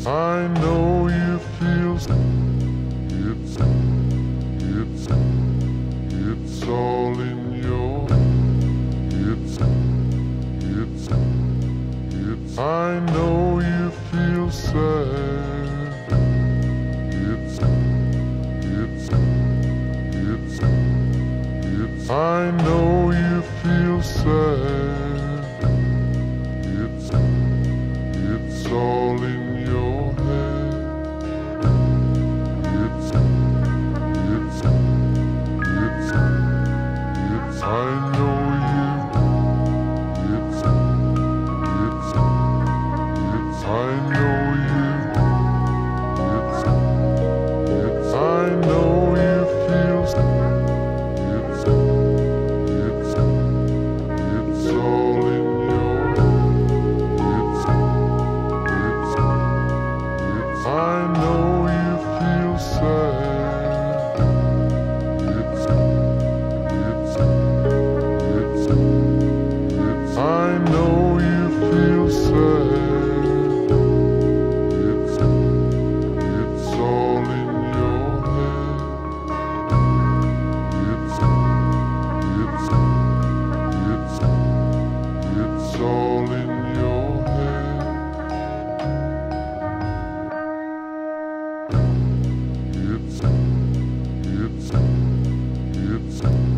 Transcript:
I know you feel it's all in your I know you feel sad. I know you feel sad. It's all in your head. I know you. I know you. I know you feel. It's all in your. I know you feel sad. I know you feel sad. It's all in your head. It's all in your head. It's